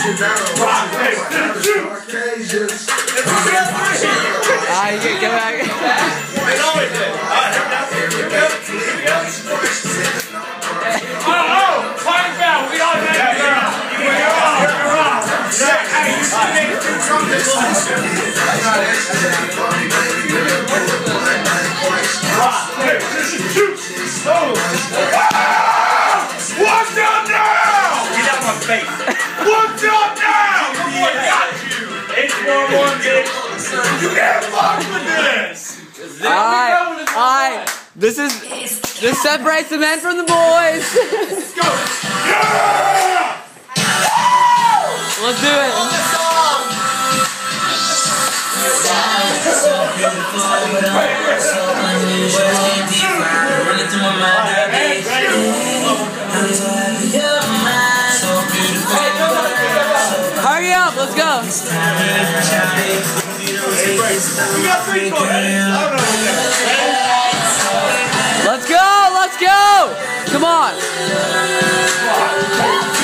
You can come back. What's up now? Get out of my face. What's up now? Come on, got you. 841, bitch. You can't fuck with this. Alright. This separates the men from the boys. Let's go. Yeah! Let's do it. Hurry up, let's go. Let's go, let's go. Come on.